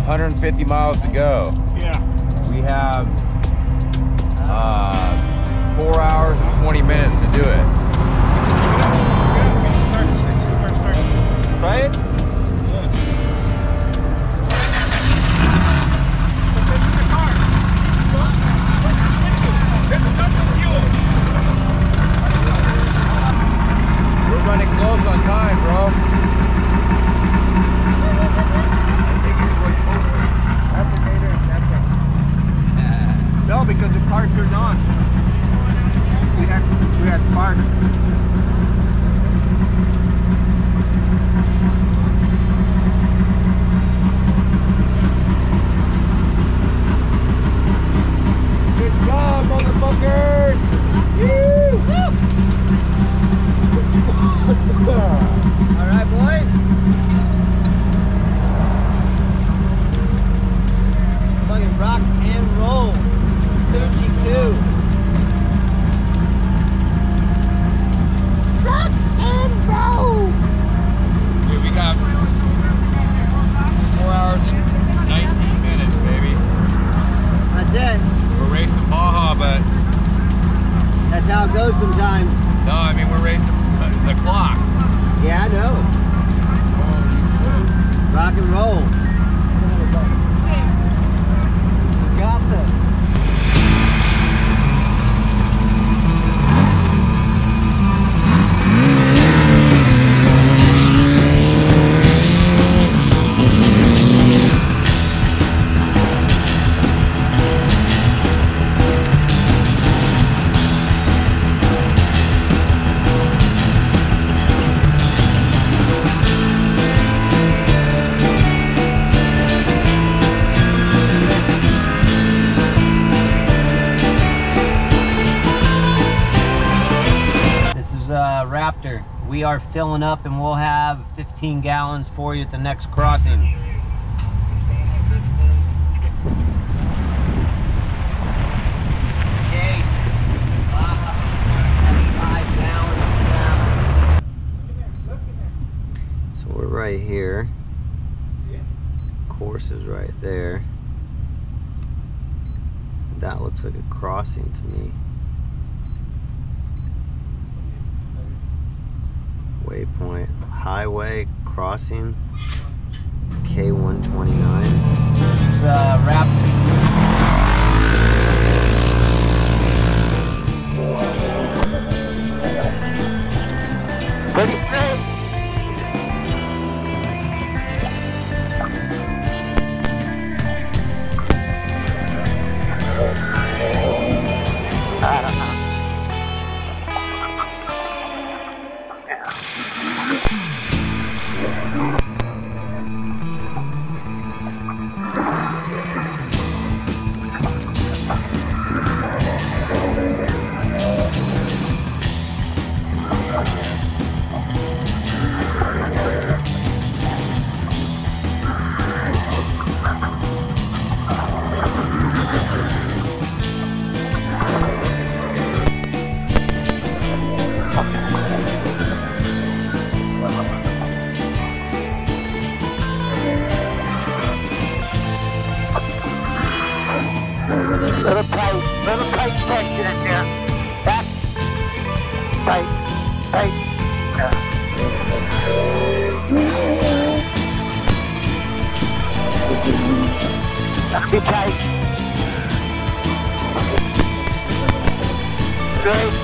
150 miles to go. Yeah. We have 4 hours and 20 minutes to do it. Right? Yeah. We're running close on time, bro. No, because the car turned on. We had spark. Good job, motherfuckers! All right, boys. Fucking rock and roll. Coochie coo. Rock and roll. Dude, we got 4 hours and 19 minutes, baby. That's it. We're racing Baja, but That's how it goes sometimes. no, I mean we're racing the clock. Yeah, I know. Holy shit. Rock and roll. Got this. Raptor. We are filling up and we'll have 15 gallons for you at the next crossing. Chase. 75 gallons. So we're right here. Course is right there. That looks like a crossing to me. Waypoint, highway, crossing, K129. Raptor. I don't know. Little tight section in there. Back. Tight. Tight. That'll be tight. Great.